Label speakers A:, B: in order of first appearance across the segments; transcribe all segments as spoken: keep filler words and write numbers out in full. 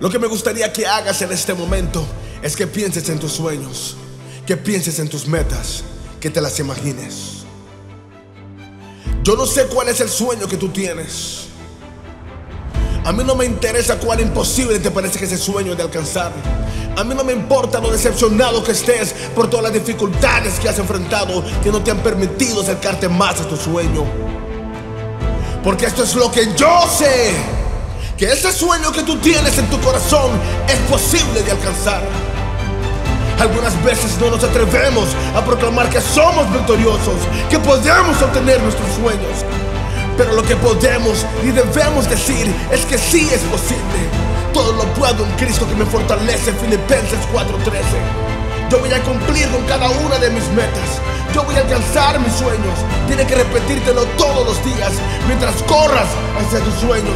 A: Lo que me gustaría que hagas en este momento es que pienses en tus sueños, que pienses en tus metas, que te las imagines. Yo no sé cuál es el sueño que tú tienes. A mí no me interesa cuál imposible te parece que ese sueño es de alcanzar. A mí no me importa lo decepcionado que estés por todas las dificultades que has enfrentado, que no te han permitido acercarte más a tu sueño. Porque esto es lo que yo sé, que ese sueño que tú tienes en tu corazón es posible de alcanzar. Algunas veces no nos atrevemos a proclamar que somos victoriosos, que podemos obtener nuestros sueños. Pero lo que podemos y debemos decir es que sí es posible. Todo lo puedo en Cristo que me fortalece, Filipenses cuatro trece. Yo voy a cumplir con cada una de mis metas. Yo voy a alcanzar mis sueños. Tienes que repetírtelo todos los días mientras corras hacia tus sueños,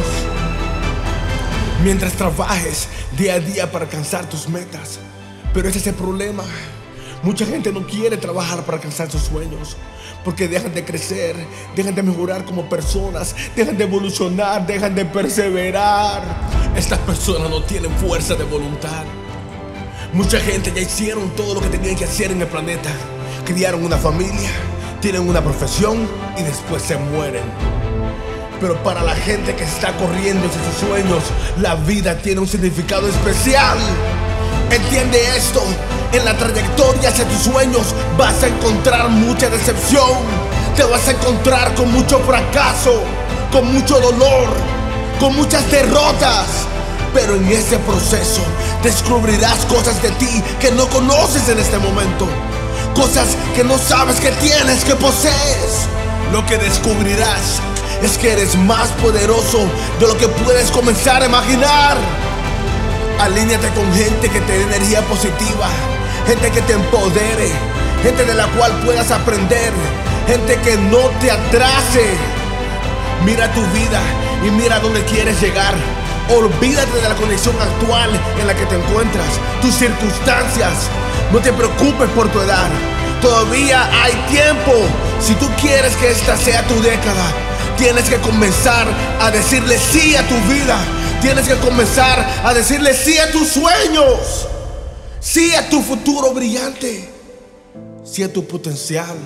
A: mientras trabajes día a día para alcanzar tus metas. Pero ese es el problema. Mucha gente no quiere trabajar para alcanzar sus sueños, porque dejan de crecer, dejan de mejorar como personas, dejan de evolucionar, dejan de perseverar. Estas personas no tienen fuerza de voluntad. Mucha gente ya hicieron todo lo que tenían que hacer en el planeta. Criaron una familia, tienen una profesión y después se mueren. Pero para la gente que está corriendo hacia sus sueños, la vida tiene un significado especial. Entiende esto: en la trayectoria hacia tus sueños vas a encontrar mucha decepción, te vas a encontrar con mucho fracaso, con mucho dolor, con muchas derrotas. Pero en ese proceso descubrirás cosas de ti que no conoces en este momento, cosas que no sabes que tienes, que posees. Lo que descubrirás es que eres más poderoso de lo que puedes comenzar a imaginar. Alíñate con gente que te dé energía positiva, gente que te empodere, gente de la cual puedas aprender, gente que no te atrase. Mira tu vida y mira dónde quieres llegar. Olvídate de la condición actual en la que te encuentras, tus circunstancias. No te preocupes por tu edad, todavía hay tiempo. Si tú quieres que esta sea tu década, tienes que comenzar a decirle sí a tu vida. Tienes que comenzar a decirle sí a tus sueños, sí a tu futuro brillante, sí a tu potencial.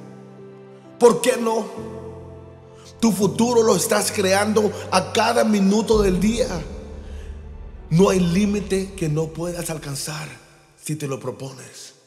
A: ¿Por qué no? Tu futuro lo estás creando a cada minuto del día. No hay límite que no puedas alcanzar si te lo propones.